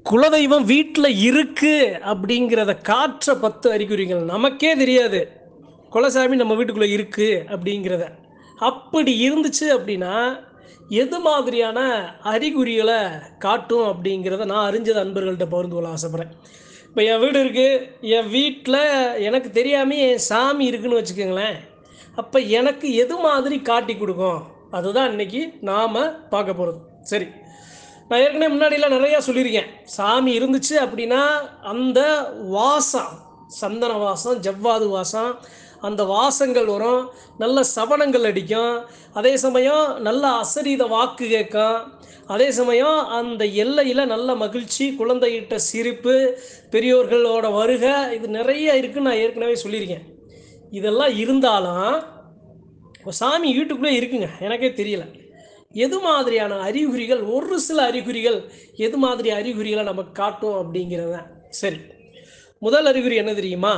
குலதெய்வம் வீட்டில் இருக்கு அப்படிங்கிறத காற்ற 10 அறிகுறிகள் நமக்கே தெரியாது. குலசாமி நம்ம வீட்டுக்குள்ளே இருக்கு அப்படிங்கிறத. அப்படி இருந்துச்சு அப்படின்னா, எது மாதிரியான அறிகுறிகளை காட்டும் அப்படிங்கிறத நான் அறிஞ்ச நண்பர்கள்ட்ட பகிர்ந்து கொள்ள ஆசைப்பட்றேன். இப்போ என் வீடு இருக்குது. என் வீட்டில் எனக்கு தெரியாமல் என் சாமி இருக்குன்னு வச்சுக்கோங்களேன். அப்போ எனக்கு எது மாதிரி காட்டி கொடுக்கும், அதுதான் இன்றைக்கி நாம் பார்க்க போகிறது. சரி, நான் ஏற்கனவே முன்னாடிலாம் நிறையா சொல்லியிருக்கேன். சாமி இருந்துச்சு அப்படின்னா அந்த வாசம், சந்தன வாசம், ஜவ்வாது வாசம், அந்த வாசங்கள் வரும். நல்ல சவனங்கள் அடிக்கும். அதே சமயம் நல்ல அசரீத வாக்கு கேட்கும். அதே சமயம் அந்த எல்லையில் நல்ல மகிழ்ச்சி, குழந்தைகிட்ட சிரிப்பு, பெரியோர்களோட வருகை, இது நிறைய இருக்குன்னு நான் ஏற்கனவே சொல்லியிருக்கேன். இதெல்லாம் இருந்தாலும் சாமி வீட்டுக்குள்ளே இருக்குங்க, எனக்கே தெரியல. எது மாதிரியான அறிகுறிகள், ஒரு சில அறிகுறிகள் எது மாதிரி அறிகுறிகளை நமக்கு காட்டும் அப்படிங்கிறத. சரி, முதல் அறிகுறி என்ன தெரியுமா?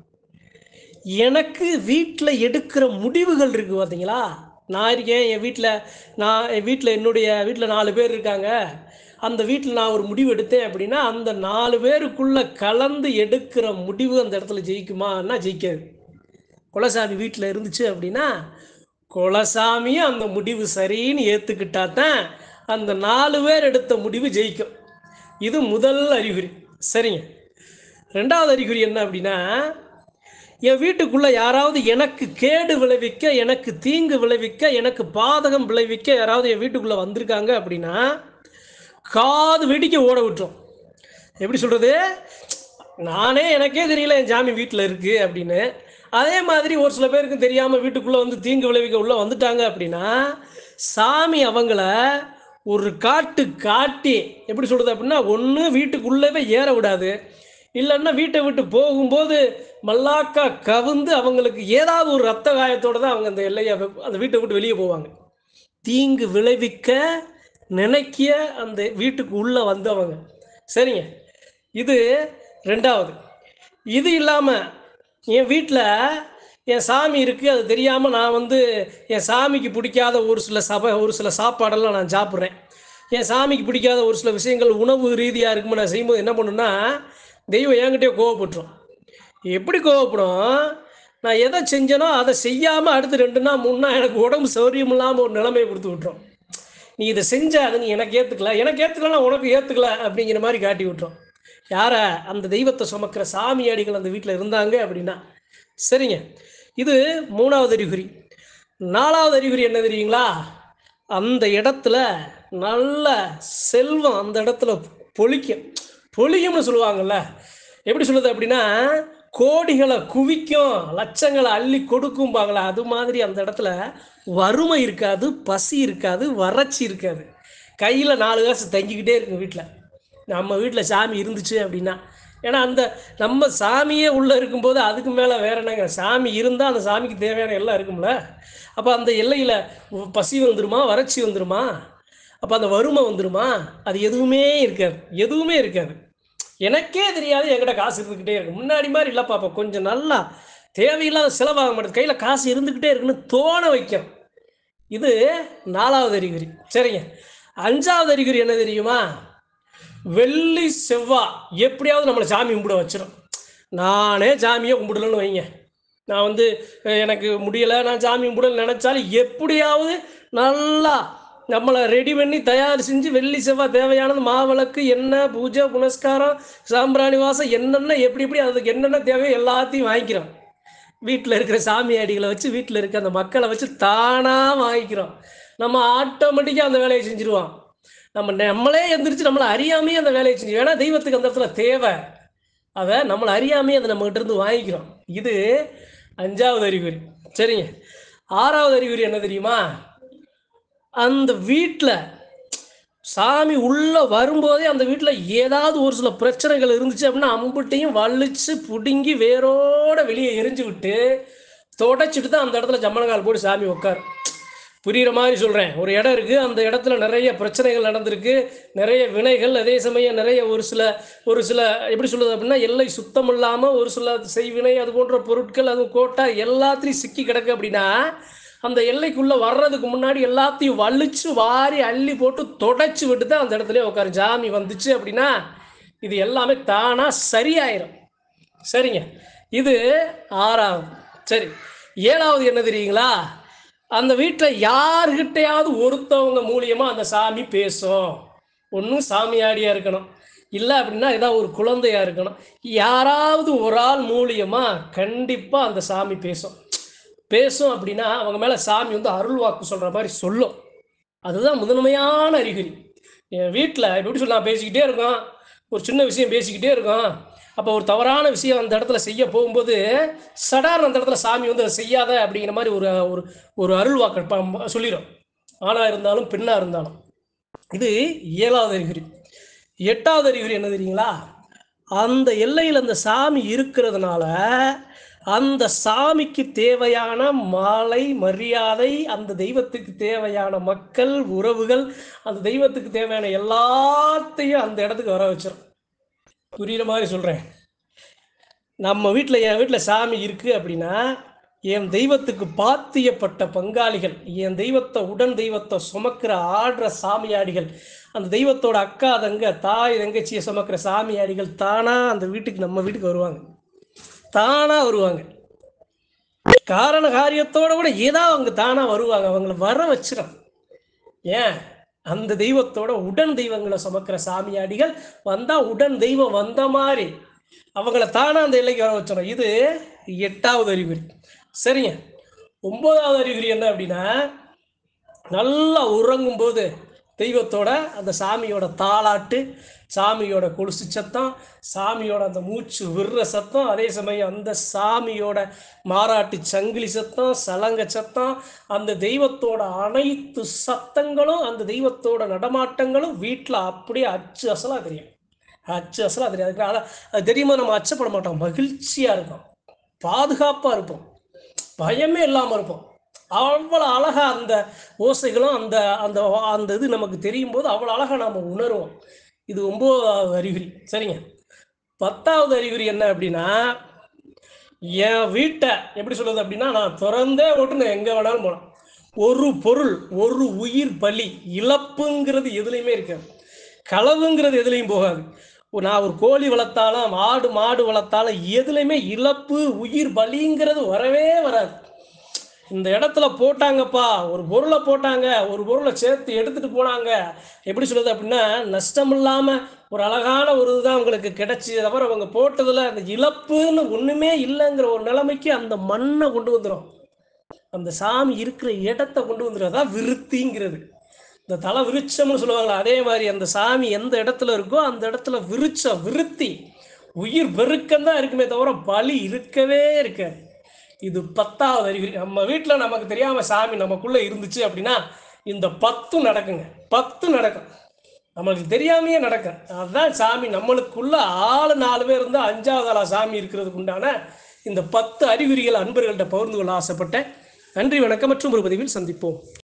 எனக்கு வீட்டில் எடுக்கிற முடிவுகள் இருக்குது பார்த்தீங்களா? நான் இருக்கேன் என் வீட்டில், என்னுடைய வீட்டில் 4 பேர் இருக்காங்க. அந்த வீட்டில் நான் ஒரு முடிவு எடுத்தேன் அப்படின்னா அந்த 4 பேருக்குள்ளே கலந்து எடுக்கிற முடிவு அந்த இடத்துல ஜெயிக்குமான்னா ஜெயிக்காது. குலசாமி வீட்டில் இருந்துச்சு அப்படின்னா குலசாமியும் அந்த முடிவு சரின்னு ஏற்றுக்கிட்டா தான் அந்த 4 பேர் எடுத்த முடிவு ஜெயிக்கும். இது முதல் அறிகுறி. சரிங்க. 2வது அறிகுறி என்ன அப்படின்னா, என் வீட்டுக்குள்ளே யாராவது எனக்கு கேடு விளைவிக்க, எனக்கு தீங்கு விளைவிக்க, எனக்கு பாதகம் விளைவிக்க யாராவது என் வீட்டுக்குள்ளே வந்திருக்காங்க அப்படின்னா காது வெடிக்க ஓட விட்டுரும். எப்படி சொல்கிறது? எனக்கே தெரியல என் சாமி வீட்டில் இருக்குது அப்படின்னு. அதே மாதிரி ஒரு சில பேருக்கு தெரியாமல் வீட்டுக்குள்ளே வந்து தீங்கு விளைவிக்க உள்ளே வந்துட்டாங்க அப்படின்னா சாமி அவங்கள ஒரு காட்டி, எப்படி சொல்கிறது அப்படின்னா, ஒன்று வீட்டுக்குள்ளவே ஏற விடாது, இல்லைன்னா வீட்டை விட்டு போகும்போது மல்லாக்கா கவுந்து அவங்களுக்கு ஏதாவது ஒரு ரத்த காயத்தோடு தான் அவங்க அந்த எல்லையை, அந்த வீட்டை விட்டு வெளியே போவாங்க. தீங்கு விளைவிக்க நினைக்கிய அந்த வீட்டுக்கு உள்ளே வந்தவங்க. சரிங்க, இது 2வது. இது இல்லாமல் என் வீட்டில் என் சாமி இருக்குது, அது தெரியாமல் நான் வந்து என் சாமிக்கு பிடிக்காத ஒரு சில சாப்பாடெல்லாம் நான் சாப்பிட்றேன். என் சாமிக்கு பிடிக்காத ஒரு சில விஷயங்கள் உணவு ரீதியாக இருக்கும்போது நான் செய்யும்போது என்ன பண்ணுன்னா, தெய்வம் என்கிட்டயே கோவப்பட்டுரும். எப்படி கோவப்படும்? நான் எதை செஞ்சேனோ அதை செய்யாமல் அடுத்து 2 நாள் 3 நாள் எனக்கு உடம்பு சௌரியம் இல்லாமல் ஒரு நிலைமையை கொடுத்து விட்டுரும். நீ இதை செஞ்ச, அதை நீ எனக்கு ஏற்றுக்கலன்னா உனக்கு ஏற்றுக்கல அப்படிங்கிற மாதிரி காட்டி விட்டுரும். யாரை? அந்த தெய்வத்தை சுமக்கிற சாமியாடிகள் அந்த வீட்டில் இருந்தாங்க அப்படின்னா. சரிங்க, இது 3வது அறிகுறி. 4வது அறிகுறி என்ன தெரியுங்களா? அந்த இடத்துல நல்ல செல்வம் அந்த இடத்துல பொழிக்கும்னு சொல்லுவாங்கள்ல. எப்படி சொல்லுது அப்படின்னா, கோடிகளை குவிக்கும், லட்சங்களை அள்ளி கொடுக்கும்பாங்களா, அது மாதிரி அந்த இடத்துல வறுமை இருக்காது, பசி இருக்காது, வறட்சி இருக்காது. கையில் 4 காசு தங்கிக்கிட்டே இருக்கும் வீட்டில். நம்ம வீட்டில் சாமி இருந்துச்சு அப்படின்னா. ஏன்னா அந்த நம்ம சாமியே உள்ளே இருக்கும்போது அதுக்கு மேலே வேறு என்னங்க? சாமி இருந்தால் அந்த சாமிக்கு தேவையான எல்லாம் இருக்கும்ல. அப்போ அந்த எல்லையில் பசி வந்துடுமா, வறட்சி வந்துடுமா, அப்போ அந்த வறுமை வந்துடுமா? அது எதுவுமே இருக்காது. எனக்கே தெரியாது என்கிட்ட காசு இருந்துக்கிட்டே இருக்கு. முன்னாடி மாதிரி இல்லைப்பா, அப்போ கொஞ்சம் நல்லா தேவையில்லாத செலவாக மாட்டேது, கையில் காசு இருந்துக்கிட்டே இருக்குன்னு தோண வைக்கும். இது 4வது அறிகுறி. சரிங்க, 5வது அறிகுறி என்ன தெரியுமா? வெள்ளி செவ்வாய் எப்படியாவது நம்மளை சாமி கும்பிட வச்சிடும். நானே சாமியை கும்பிடலன்னு வைங்க, நான் வந்து எனக்கு முடியலை, நான் சாமி கும்பிடல நினச்சாலும் எப்படியாவது நல்லா நம்மளை ரெடி பண்ணி தயார் செஞ்சு வெள்ளி செவ்வாய் தேவையானது மாவிளக்கு, எண்ணெய், பூஜை புனஸ்காரம், சாம்பிராணி வாசம், என்னென்ன எப்படி அதுக்கு என்னென்ன தேவையோ எல்லாத்தையும் வாங்கிக்கிறோம். வீட்டில் இருக்கிற சாமியாடிகளை வச்சு, வீட்டில் இருக்க அந்த மக்களை வச்சு தானாக வாங்கிக்கிறோம். நம்ம ஆட்டோமேட்டிக்காக அந்த வேலையை செஞ்சுருவோம். நம்மளே எந்திரிச்சு நம்மளை அறியாமையே அந்த வேலையை செஞ்சு, ஏன்னா தெய்வத்துக்கு அந்த இடத்துல தேவை, அதை நம்மளை அறியாமையே அதை நம்மகிட்ட இருந்து வாங்கிக்கிறோம். இது 5வது அறிகுறி. சரிங்க, 6வது அறிகுறி என்ன தெரியுமா? அந்த வீட்டில் சாமி உள்ளே வரும்போதே அந்த வீட்டில் ஏதாவது ஒரு சில பிரச்சனைகள் இருந்துச்சு அப்படின்னா அம்புட்டையும் வலிச்சு பிடுங்கி வேரோட வெளியே எரிஞ்சு விட்டு தொடச்சிட்டு தான் அந்த இடத்துல ஜம்மனங்கால் போட்டு சாமி உட்கார். புரிகிற மாதிரி சொல்கிறேன். ஒரு இடம் இருக்குது, அந்த இடத்துல நிறைய பிரச்சனைகள் நடந்திருக்கு, நிறைய வினைகள், அதே சமயம் நிறைய ஒரு சில எப்படி சொல்லுது அப்படின்னா, எல்லை சுத்தம் இல்லாமல் ஒரு சில செய்வினை, அது போன்ற பொருட்கள், அது கோட்டை எல்லாத்தையும் சிக்கி கிடக்கு அப்படின்னா அந்த எல்லைக்குள்ளே வர்றதுக்கு முன்னாடி எல்லாத்தையும் வலிச்சு வாரி அள்ளி போட்டு தொடச்சி விட்டு தான் அந்த இடத்துல உட்காரு. சாமி வந்துச்சு அப்படின்னா இது எல்லாமே தானாக சரியாயிரும். சரிங்க. இது 6வது. சரி, 7வது என்ன தெரியுங்களா? அந்த வீட்டில் யார்கிட்டையாவது ஒருத்தவங்க மூலியமாக அந்த சாமி பேசும். ஒன்றும் சாமியாடியாக இருக்கணும், இல்லை அப்படின்னா ஏதாவது ஒரு குழந்தையாக இருக்கணும். யாராவது ஒரு ஆள் மூலியமாக கண்டிப்பாக அந்த சாமி பேசும். பேசும் அப்படின்னா அவங்க மேலே சாமி வந்து அருள் வாக்கு சொல்கிற மாதிரி சொல்லும். அதுதான் முதன்மையான அறிகுறி. என் வீட்டில் எப்படி சொல்ல, நான் பேசிக்கிட்டே இருக்கோம், ஒரு சின்ன விஷயம் பேசிக்கிட்டே இருக்கோம். அப்போ ஒரு தவறான விஷயம் அந்த இடத்துல செய்ய போகும்போது சடார்னு அந்த இடத்துல சாமி வந்து அதை செய்யாத அப்படிங்கிற மாதிரி ஒரு ஒரு ஒரு அருள் வாக்கு சொல்லிடும். ஆணாக இருந்தாலும் பெண்ணாக இருந்தாலும். இது 7வது அறிகுறி. 8வது அறிகுறி என்ன தெரியுங்களா? அந்த எல்லையில் அந்த சாமி இருக்கிறதுனால அந்த சாமிக்கு தேவையான மாலை மரியாதை, அந்த தெய்வத்துக்கு தேவையான மக்கள் உறவுகள், அந்த தெய்வத்துக்கு தேவையான எல்லாத்தையும் அந்த இடத்துக்கு வர வச்சிடும். புரியுற மாதிரி சொல்கிறேன். நம்ம வீட்டில், என் வீட்டில் சாமி இருக்குது அப்படின்னா என் தெய்வத்துக்கு பாத்தியப்பட்ட பங்காளிகள், என் தெய்வத்தை உடன் தெய்வத்தை சுமக்கிற ஆடுற சாமியாடிகள், அந்த தெய்வத்தோட அக்கா தங்க தாய் தங்கச்சியை சுமக்கிற சாமியாடிகள் தானாக அந்த வீட்டுக்கு, நம்ம வீட்டுக்கு வருவாங்க. தானாக வருவாங்க. காரண காரியத்தோட கூட ஏதாவது அவங்க தானாக வருவாங்க. அவங்கள வர வச்சிடும். ஏன்? அந்த தெய்வத்தோட உடன் தெய்வங்களை சுமக்கிற சாமியாடிகள் வந்தால் உடன் தெய்வம் வந்த மாதிரி அவங்கள தானாக அந்த எல்லைக்கு வர வச்சிடும். இது 8வது அறிகுறி. சரிங்க. 9வது அறிகுறி என்ன அப்படின்னா, நல்லா உறங்கும்போது தெய்வத்தோட அந்த சாமியோட தாளாட்டு, சாமியோட கொலுசு சத்தம், சாமியோட அந்த மூச்சு விடுற சத்தம், அதே சமயம் அந்த சாமியோட மாராட்டு சங்கிலி சத்தம், சலங்க சத்தம், அந்த தெய்வத்தோட அனைத்து சத்தங்களும், அந்த தெய்வத்தோட நடமாட்டங்களும் வீட்டில் அப்படியே அச்சு அசலாக தெரியும். அச்சு அசலாக தெரியும். அதுக்கு அது தெரியுமா, நம்ம அச்சப்பட மாட்டோம், மகிழ்ச்சியாக இருக்கும், பாதுகாப்பாக இருப்போம், பயமே இல்லாமல் இருப்போம். அவ்வளோ அழகாக அந்த ஓசைகளும் அந்த அந்த அந்த இது நமக்கு தெரியும் போது அவ்வளோ அழகாக நாம் உணர்வோம். இது 9வது அறிகுறி. சரிங்க. 10வது அறிகுறி என்ன அப்படின்னா, என் வீட்டை எப்படி சொல்கிறது அப்படின்னா, நான் திறந்தே ஓட்டுன்னு எங்கே வேணாலும் போகலாம். ஒரு பொருள், ஒரு உயிர் பலி, இழப்புங்கிறது எதுலேயுமே இருக்காது, களவுங்கிறது எதுலேயும் போகாது. நான் ஒரு கோழி வளர்த்தாலும் மாடு வளர்த்தாலும் எதுலையுமே இழப்பு உயிர் பலிங்கிறது வரவே வராது. இந்த இடத்துல போட்டாங்கப்பா, ஒரு பொருளை போட்டாங்க, ஒரு பொருளை சேர்த்து எடுத்துகிட்டு போனாங்க, எப்படி சொல்கிறது அப்படின்னா, நஷ்டம் இல்லாமல் ஒரு அழகான ஒரு இதுதான் அவங்களுக்கு கிடைச்சி, தவிர அவங்க போட்டதில் அந்த இழப்புன்னு ஒன்றுமே இல்லைங்கிற ஒரு நிலைமைக்கு அந்த மண்ணை கொண்டு வந்துடும். அந்த சாமி இருக்கிற இடத்த கொண்டு வந்துடும். அதான் விருத்திங்கிறது. இந்த தலை விருட்சம்னு சொல்லுவாங்களா, அதே மாதிரி அந்த சாமி எந்த இடத்துல இருக்கோ அந்த இடத்துல விருட்சம், விருத்தி, உயிர் பெருக்கம் தான் இருக்குமே தவிர பலி இருக்கவே இருக்காது. இது 10வது அறிகுறி. நம்ம வீட்டில் நமக்கு தெரியாமல் சாமி நமக்குள்ளே இருந்துச்சு அப்படின்னா இந்த 10 நடக்குங்க. 10 நடக்கும், நம்மளுக்கு தெரியாமையே நடக்கும். அதுதான் சாமி நம்மளுக்குள்ள 4 பேர் இருந்தால் 5வது ஆளாக சாமி இருக்கிறதுக்கு உண்டான இந்த 10 அறிகுறிகள் அன்பர்கள்ட்ட பகிர்ந்து கொள்ள ஆசைப்பட்டேன். நன்றி, வணக்கம். மற்றும் ஒரு பதிவில் சந்திப்போம்.